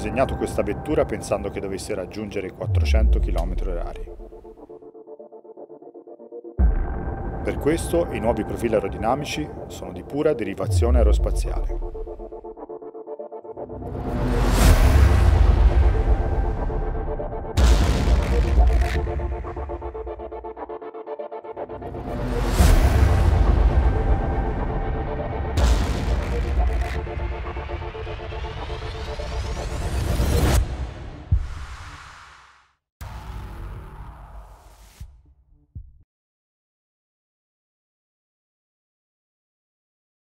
disegnato questa vettura pensando che dovesse raggiungere i 400 km/h. Per questo i nuovi profili aerodinamici sono di pura derivazione aerospaziale.